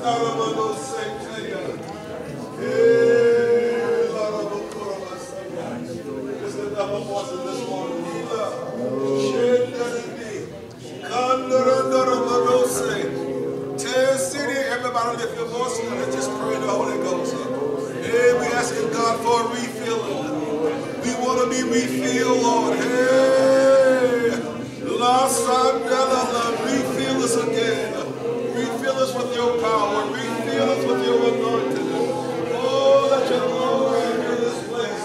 Everybody lift your voice and let's just pray in the Holy Ghost. Hey, we asking God for a refilling. We want to be refilled, Lord. Hey, La Sandela, refill us again. Refill us with your power. Refill us with your anointing. Oh, let your glory fill this place.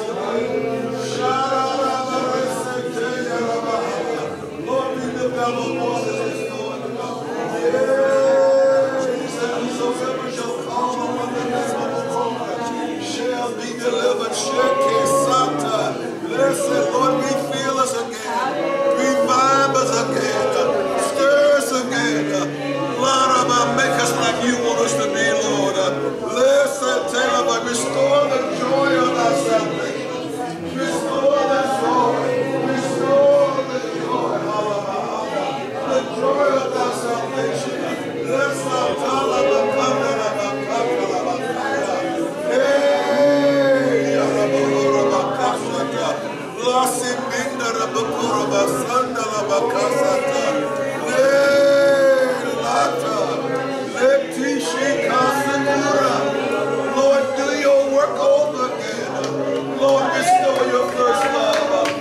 Lord, we lift our voices this morning. Yeah. Whosoever shall call upon the name of the Lord shall be delivered. Blessed Lord, refill us again. Revive us again. Stir us again. Lord, make us like you want us to be, Lord. Restore the joy of our salvation. Restore the joy. Restore the joy. The joy of our salvation. Let's not talk about Lord, do your work over again. Lord, restore your first love.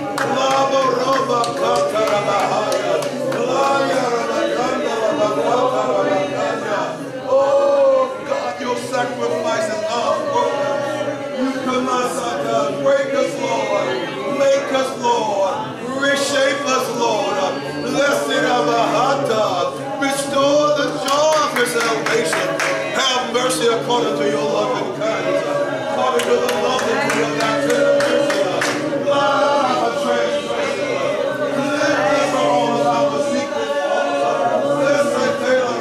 Oh God, your sacrifices are broken. You come us, God, break us, Lord. Make us, Lord. Reshape us, Lord. Blessed Abahata. Restore the joy of your salvation. Have mercy according to your love and kindness. According to the multitude of thy tender mercy. Love a transgression. Deliver all of our secret faults. Blessed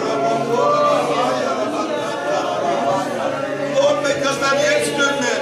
Lord, make us that instrument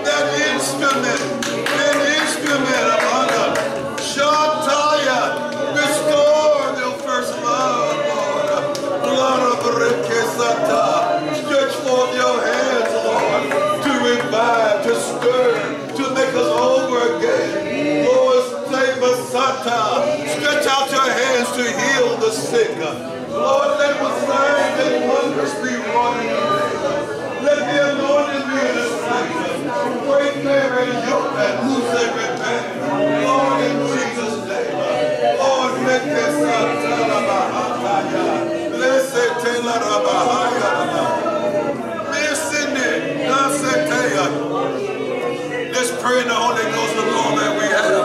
upon us. Shataya, restore your first love, Lord. Blood of Rekesata, stretch forth your hands, Lord, to revive, to stir, to make us over again. Lord, save us, Sata. Stretch out your hands to heal the sick. Lord, let us signs and wonders be wrought in your name. Let the anointing be in this place. Break every yoke and loose every man. Lord, in Jesus' name. Lord, make this let's pray in the Holy Ghost alone that we have.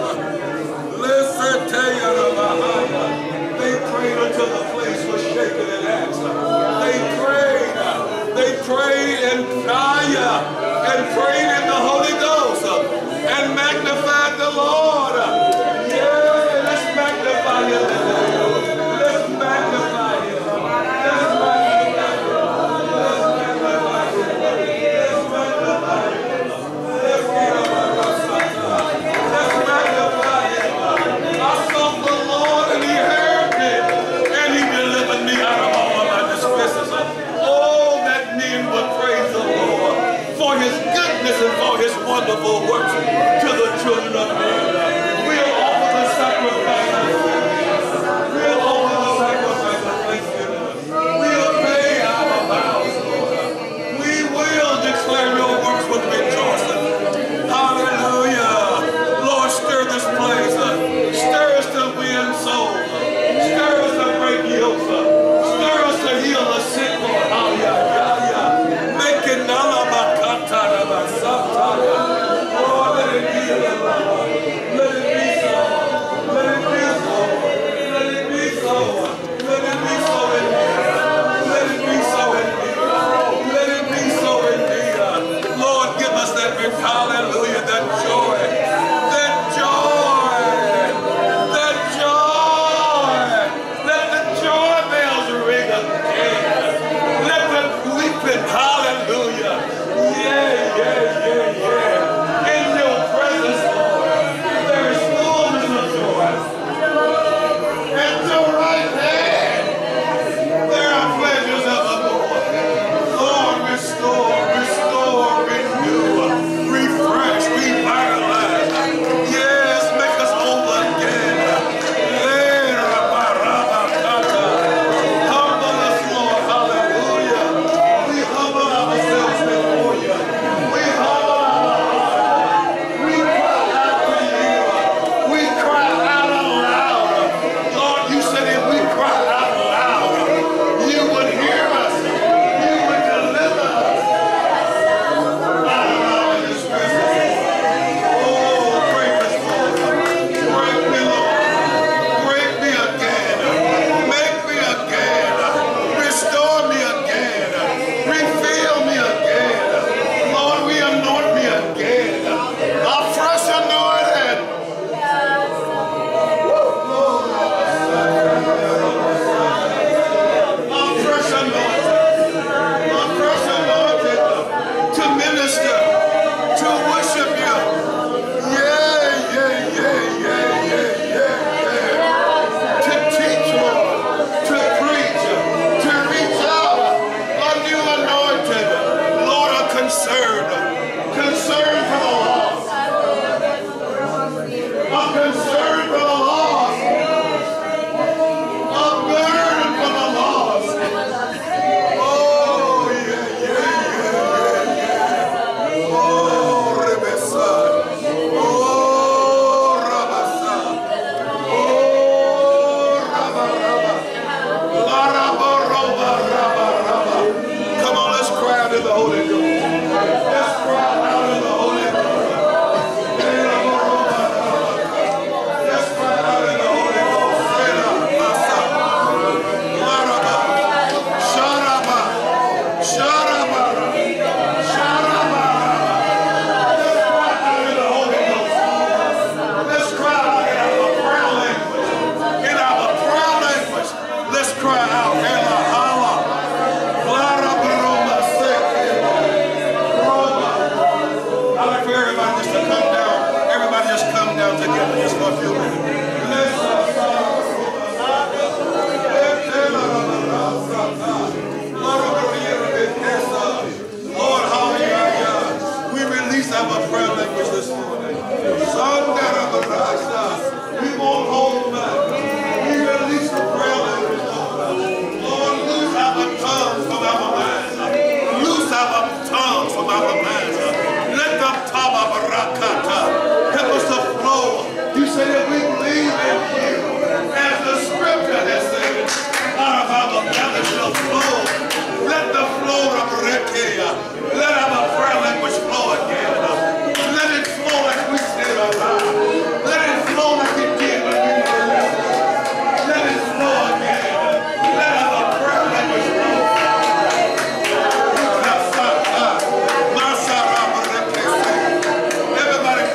They prayed until the place was shaken and asked. They prayed in fire and prayed in the Holy Ghost and magnified the Lord. Yeah, let's magnify Him today. Let's magnify Him. Let's magnify Him. Let's magnify Him. Let's magnify Him. Let's magnify Him. I sought the Lord and He heard me and He delivered me out of all of my distresses. Oh, that men would praise the Lord for His goodness and for His wonderful works to the children of men. We'll offer the sacrifice of praise. We'll offer the sacrifice of thanksgiving. We'll pay our vows, Lord. We will declare your works with rejoicing. Hallelujah. Lord, stir this place. Stir us to win souls. Stir us to break yokes. Stir us to heal the sick, Lord. Hallelujah. Make it Holy Ghost. Let's cry out in the Holy Ghost. Let's cry out in the Holy Ghost. Sharaba. Sharaba. Sharaba. Let's cry out in the Holy Ghost. Let's cry out in our prayer language. In our prayer language. Let's cry out. Together just for a few minutes. Lord, hallelujah. We release our prayer language this morning. We won't hold back. We release the prayer language, Lord. Lord, loose our tongues from our minds. Loose our tongues from our minds. Let them talk about rakata. Help us to flow. You say that we believe in you. As the scripture has said, out of our belly shall flow. Let the flow of Rekia. Let our prayer language flow again. Let it flow like we said aloud. Let it flow like it did when we were living. Let it flow again. Let our prayer language flow. Everybody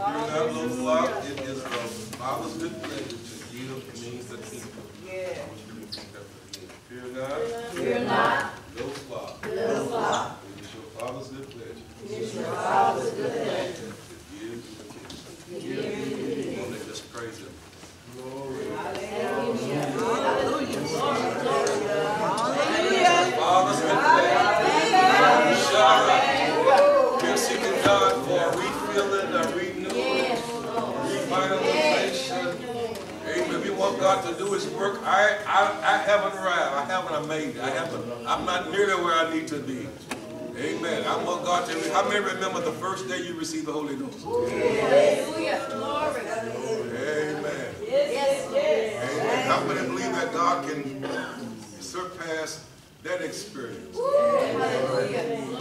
not little flock, it is the Father's good pleasure to give me the kingdom. I want you to repeat that for me. Fear not, little flock. It is your Father's good pleasure. To give you the kingdom. Come on, let's just praise Him. Glory. Hallelujah. Father's good pleasure. Shout out. We're seeking God for a refilling, a renewal, revitalization. Amen. We want God to do His work. I haven't arrived. I haven't made it. I'm not nearly where I need to be. Amen. I want God to. How many remember the first day you received the Holy Ghost? Hallelujah. Glory. Amen. Amen. How many believe that God can surpass that experience? Amen.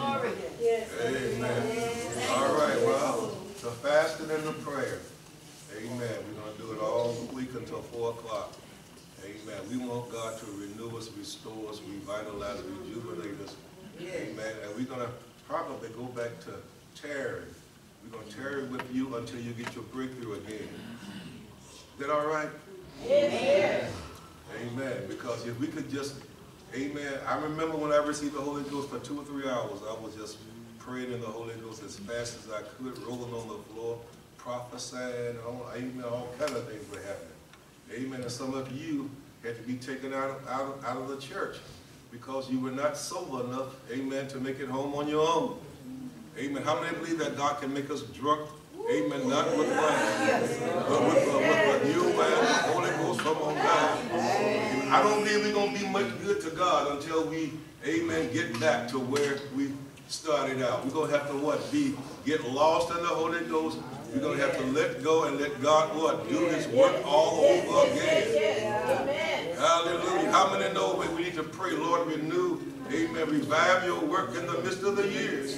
All right. Well, the fasting and the prayer. Amen. We're going to do it all week until 4 o'clock. Amen. We want God to renew us, restore us, revitalize, rejuvenate us. Amen. And we're going to probably go back to tarry. We're going to tarry with you until you get your breakthrough again. Is that all right? Amen. Amen. Because if we could just, amen. I remember when I received the Holy Ghost for 2 or 3 hours, I was just praying in the Holy Ghost as fast as I could, rolling on the floor, prophesying, amen, all kind of things were happening. Amen. And some of you had to be taken out of the church because you were not sober enough, amen, to make it home on your own. Amen. How many believe that God can make us drunk? Amen. Not with wine, but with new wine, Holy Ghost from on high. I don't believe we're going to be much good to God until we, amen, get back to where we started out. We're going to have to what? Get lost in the Holy Ghost. We're going to have to let go and let God what? Do His work all over again. Hallelujah. How many know we need to pray, Lord, renew, amen, revive your work in the midst of the years.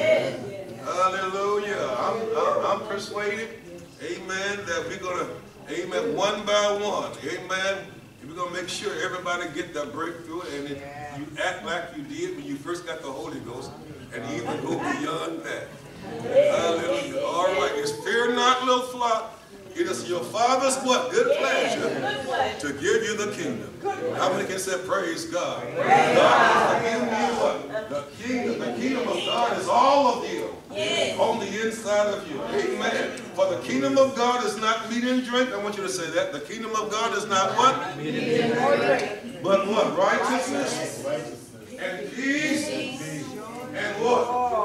Hallelujah. I'm persuaded, amen, that we're going to, amen, one by one, amen, we're going to make sure everybody get that breakthrough, and if you act like you did when you first got the Holy Ghost, and even go beyond that. Hallelujah. All right. It's fear not, little flock. It is your Father's what? Good pleasure to give you the kingdom. How many can say praise God? God is to give me what? The kingdom of God is all of you on the inside of you. Amen. For the kingdom of God is not meat and drink. I want you to say that. The kingdom of God is not what? Meat and drink. But what? Righteousness and peace. And what?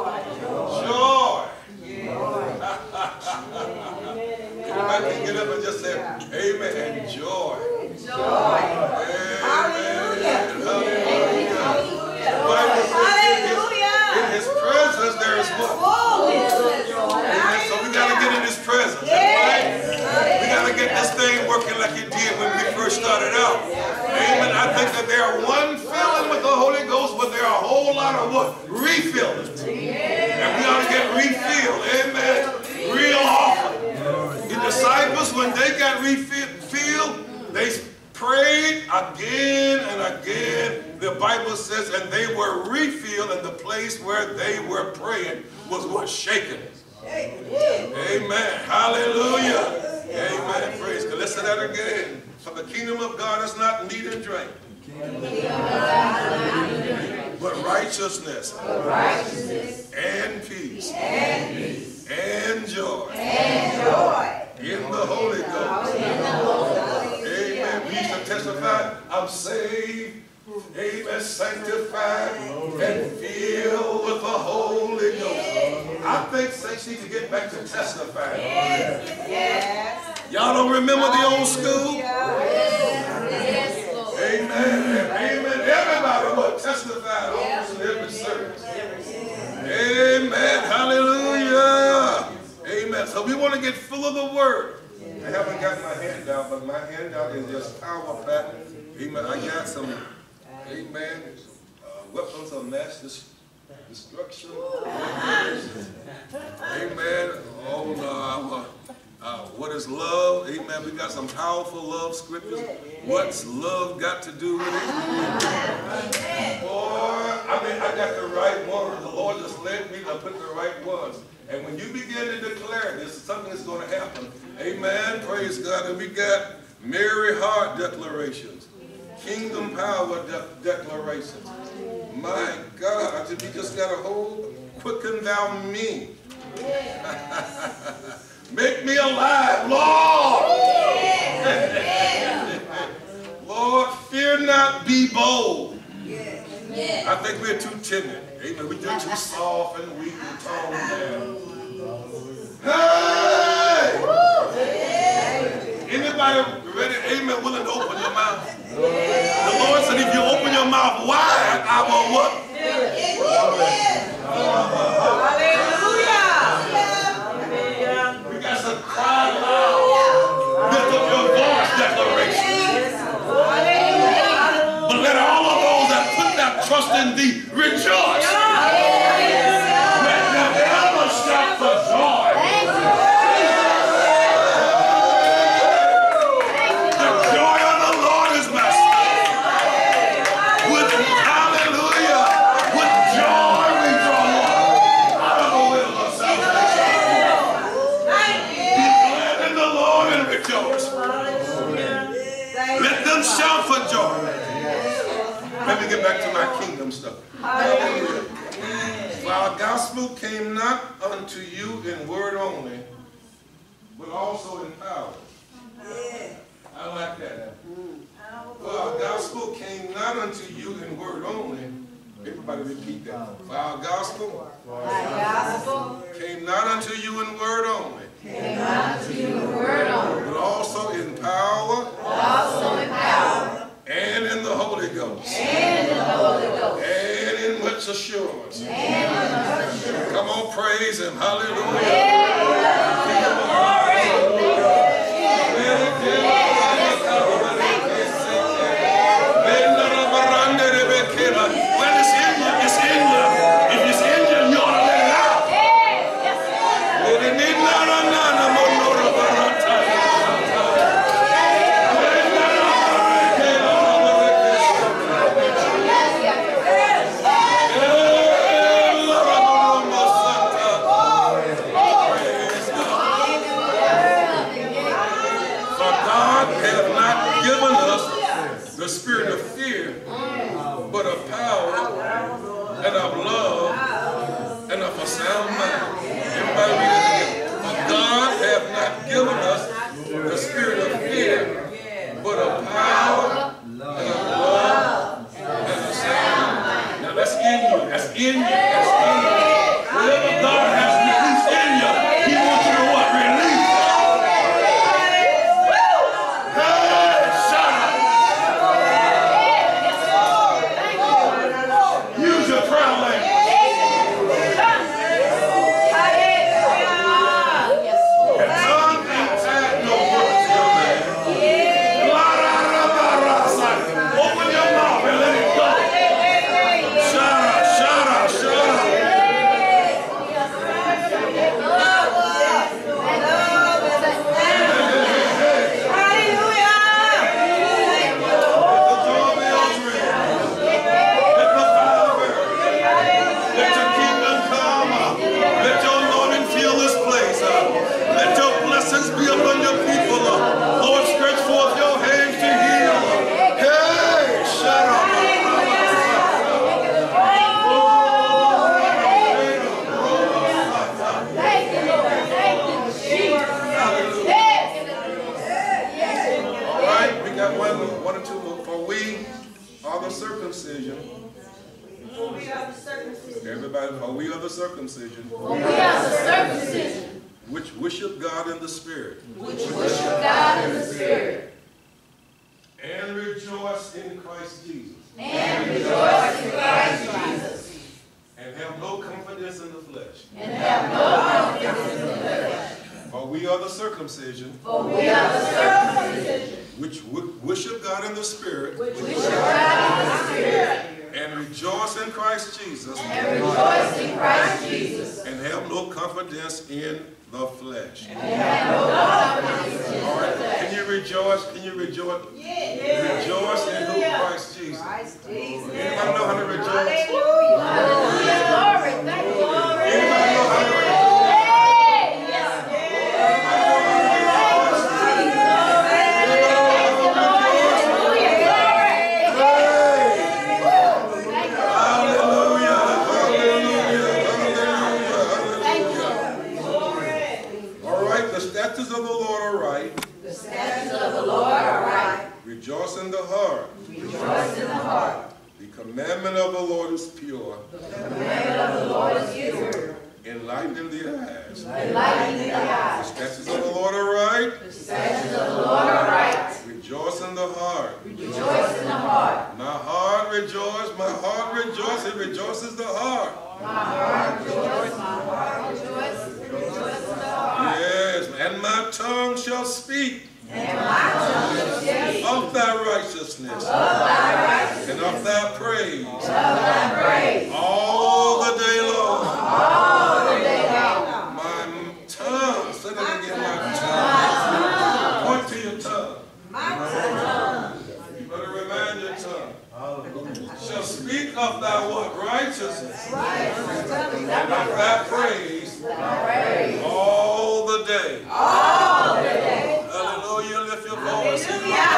Joy. Everybody can get up and just say, amen, and joy. Amen. Hallelujah. The Bible says in His presence there is what? Amen. So we got to get in His presence. Right? We got to get this thing working like it did when we first started out. Amen. I think that there are one filling with the Holy Ghost, but there are a whole lot of what? Refilling. And we ought to get refilled. Amen. Real often. The disciples, when they got refilled, they prayed again and again. The Bible says, and they were refilled, and the place where they were praying was what? Shaken. Amen. Hallelujah. Amen. Praise God. Let's say that again. For the kingdom of God is not meat and drink, but righteousness, and peace, and joy, in the Holy Ghost. Amen. We used to testify, I'm saved, amen, sanctified, and filled with the Holy Ghost. I think saints need to get back to testifying. Y'all don't remember the old school? Amen. Amen. Everybody will testify almost in every service. Amen. Hallelujah. Amen. So we want to get full of the Word. I haven't got my handout, but my handout is just power packed. Amen. I got some, amen, weapons of mass destruction. Amen. Oh no. What is love? Amen. We got some powerful love scriptures. What's love got to do with it? Boy, I got the right word. The Lord Lord just led me to put the right ones. And when you begin to declare this, something is going to happen. Amen. Praise God. And we got Mary Heart declarations. Kingdom power declarations. My God. We just got a whole quicken thou me. Make me alive, Lord. Lord, fear not, be bold. I think we're too timid. Amen. We're too soft and weak and toned down. Hey! Anybody ready? Amen. Willing to open your mouth? The Lord said, if you open your mouth wide, I will what? Hallelujah. We got some cry loud. Lift up your voice declaration. But let all of those that put that trust in thee rejoice. Let them ever shout for joy. The joy of the Lord is my strength. With hallelujah, with joy we draw out of the will of salvation. Be glad in the Lord and rejoice. Let them shout for joy. Let me get back to my kingdom stuff. Hallelujah. For our gospel came not unto you in word only, but also in power. I like that. For our gospel came not unto you in word only. Everybody repeat that. For our gospel came not unto you in word only. But also in power. And in the Holy Ghost. And in much assurance. Come on, praise Him. Hallelujah. When it's in you, it's in you. If it's in you, you ought to let it out. The spirit of fear, but of power and of love and of a sound mind. Everybody read it again. For God hath not given us the spirit of fear, but of power and of love and a sound mind. Now that's in you. That's in you. That's in you. Whatever God has released in you, He wants you to what? Release. Everybody, for we are the circumcision. For we are the circumcision. Which worship God in the Spirit. Which worship God in the Spirit. And rejoice in Christ Jesus. And rejoice in Christ Jesus. And have no confidence in the flesh. And have no confidence in the flesh. For we are the circumcision. For we are the circumcision. Which worship God in the Spirit. Which worship God in the Spirit. And rejoice in Christ Jesus. And rejoice in Christ Jesus. And have no confidence in the flesh. And have no confidence in the flesh. Can you rejoice? Can you rejoice? Yeah. Rejoice in who? Christ Jesus. Christ Jesus. Anybody know how to rejoice? Hallelujah. Hallelujah. Glory. Thank you. statutes of the Lord are right. The statutes of the Lord are right. Rejoice in the heart. Rejoice in the heart. The commandment of the Lord is pure. The commandment of the Lord is pure. Enlightening the eyes. Enlightening the The eyes. statutes of the Lord are right. The statutes of the Lord are right. Rejoice in the heart. Rejoice in the heart. My heart rejoice, my heart rejoice, it rejoices the heart. My heart rejoice, my heart rejoice, rejoice in the heart. Yes, and my tongue shall speak And my tongue shall speak of thy righteousness of thy righteousness and of thy praise of thy praise all the day long. all the day long. My tongue, say that again, my tongue. Point to your tongue. You better remind your tongue. Shall speak of thy what? Righteousness. And of thy praise all the day. Hallelujah. Lift your voice.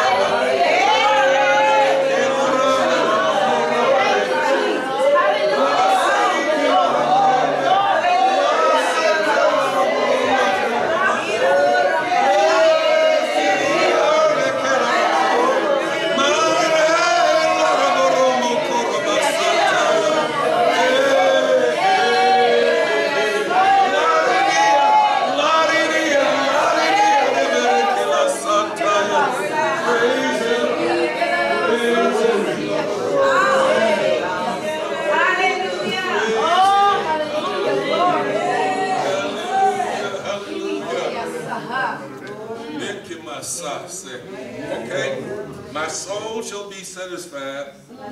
Okay, my soul shall be satisfied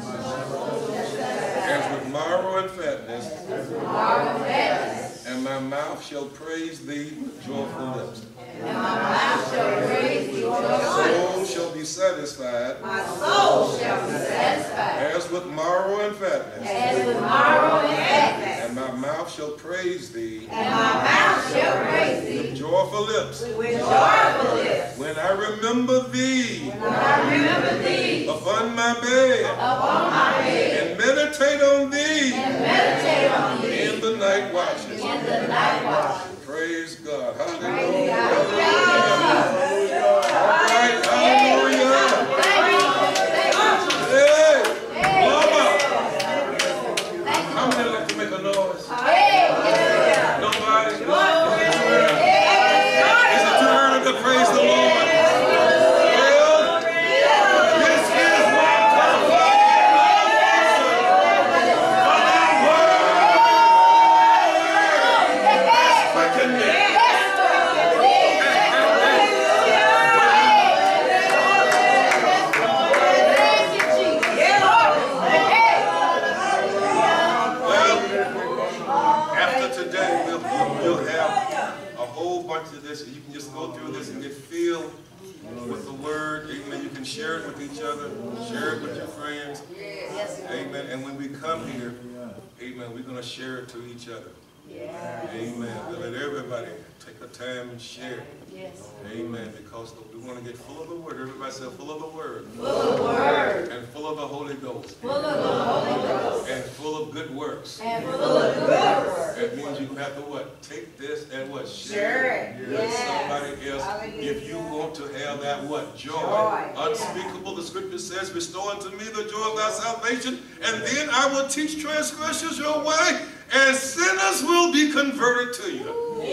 as with marrow and fatness, and my mouth shall praise thee with joyful lips. And my mouth shall praise thee with My soul shall be satisfied my soul shall be satisfied as with marrow and fatness, as with marrow and fatness. and my mouth shall praise thee And my mouth shall praise with thee joyful lips. with joyful lips. When I remember thee When I remember thee upon my bed, upon my bed, and meditate on thee and meditate on thee in the night watches. in the night watch. Praise God. Praise Hallelujah. God. All right. Hallelujah. Hey, Mama. How many like to make a noise? Nobody? Is it too early to praise the Lord? Well, this is what comes from thy word. Quicken me. After today, we'll have a whole bunch of this. You can just go through this and get filled with the word. Amen. You can share it with each other. Share it with your friends. Amen. And when we come here, amen, we're going to share it to each other. Amen. We'll let everybody take a time and share. Amen. Because we want to get full of the word. Everybody say full of the word. Full of the word. And full of the Holy Ghost. Full of the Holy Ghost. And full of good works. And full of good works. That means you have to what? Take this and what? Share it. With somebody else. If you want to have that what? Joy. Unspeakable. The scripture says, restore unto me the joy of thy salvation, and then I will teach transgressors your way, and sinners will be converted to you.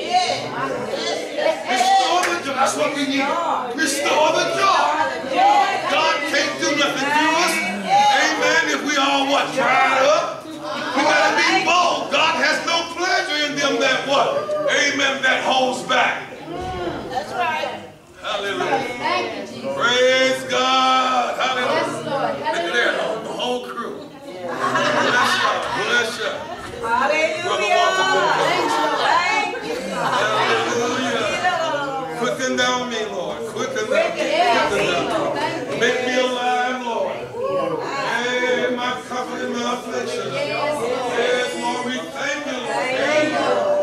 Restore the joy. That's what we need. Restore the joy. God can't do nothing to us. Amen. If we all what? Dried up. We got to be bold. God has no pleasure in them that what? Amen. That holds back. That's right. Hallelujah. Thank you, Jesus. Praise God. Hallelujah. Yes, Lord. Look at there. The whole crew. Bless y'all. Bless y'all. Hallelujah. Quicken down me, Lord. Quicken down me. Quicken down me. Make me alive, Lord. Hey, my comfort in my affliction. Yes, Lord, we thank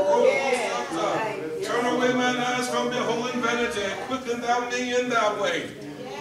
you, Lord. Turn away mine eyes from beholding vanity, and quicken thou me in thy way.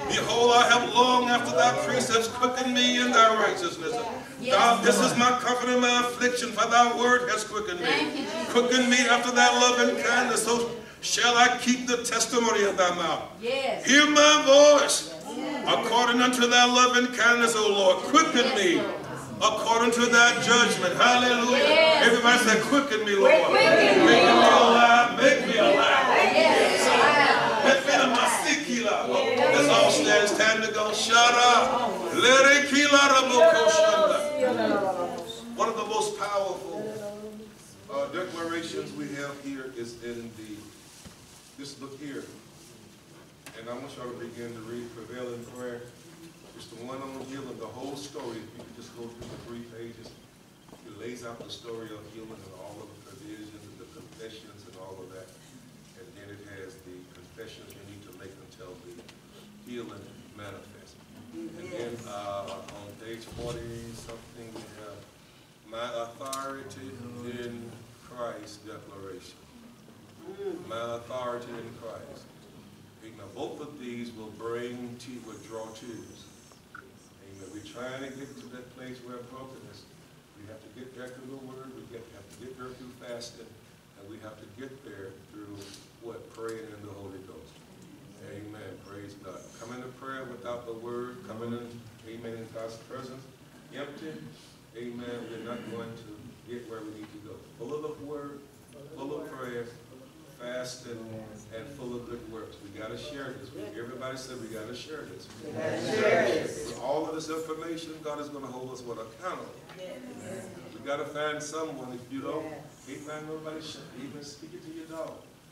Behold, I have long after thy precepts quickened me in thy righteousness. God, this is my comfort in my affliction, for thy word has quickened me. Quicken me after thy love and kindness, so shall I keep the testimony of thy mouth. Yes. Hear my voice, according unto thy love and kindness, O Lord. Quicken me according to thy judgment. Hallelujah. Yes. Everybody say, quicken me, Lord. Quicken me, Make me Lord. alive. Make me alive. Yes. Let me in my sikila. That's all stand. It's time to go. Shut up. Let it kill out of one of the most powerful declarations we have here is in this book here. And I want y'all to begin to read Prevailing Prayer. It's the one on healing, the whole story. If you could just go through the 3 pages, it lays out the story of healing and all of the provisions and the confessions and all of that. And then it has the confessions you need to make until the healing manifests. And then on page 40-something, we have my authority in Christ declaration. My authority in Christ. Now, both of these will draw tears. Amen. We're trying to get to that place where brokenness. We have to get there through the Word. We have to get there through fasting. And we have to get there through what? Praying in the Holy Ghost. Amen. Praise God. Coming to prayer without the Word. Coming in, amen, in God's presence. Empty. Amen. We're not going to get where we need to go. Full of the Word. Full of prayers. Fasting and full of good works. We got to share this. Everybody said we got to share this. We share this. With all of this information, God is going to hold us accountable. We got to find someone. If you don't, can't find nobody, even speak it to your dog.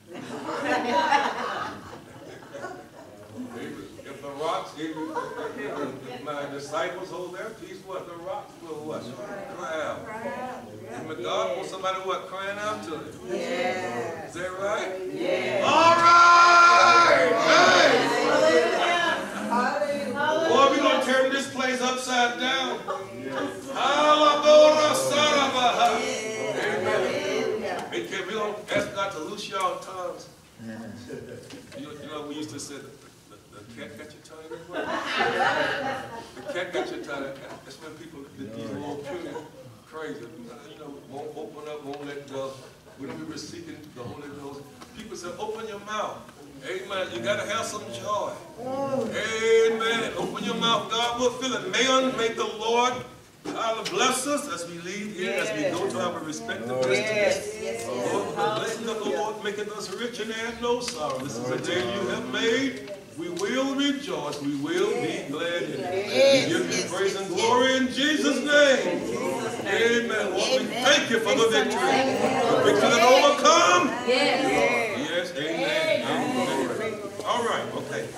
If the rocks, if my disciples hold their peace, what? The rocks will what? Cry out. And my God wants somebody what? Crying out to him. Is that right? All right! Hey! Boy, we're going to turn this place upside down. Amen. We don't ask God to loose y'all tongues. You know, we used to say, the cat got your tongue everywhere. The cat got your tongue. That's when people, these little puny, crazy, you know, won't open up, won't let go. When we were seeking the Holy Ghost, people said, open your mouth. Amen. You got to have some joy. Amen. Open your mouth. God will fill it. May the Lord bless us as we leave here, as we go to our respective destinies. Lord, the blessing of the Lord maketh us rich and add no sorrow. This is the day you have made. We will rejoice. We will be glad in it. We give you praise and glory in Jesus' name. Amen. Lord, we thank you for the victory. The victory that overcome. Yes, amen. All right, okay.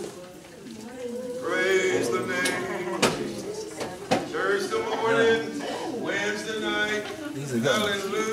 Praise the name of Jesus. Thursday morning, Wednesday night. Hallelujah.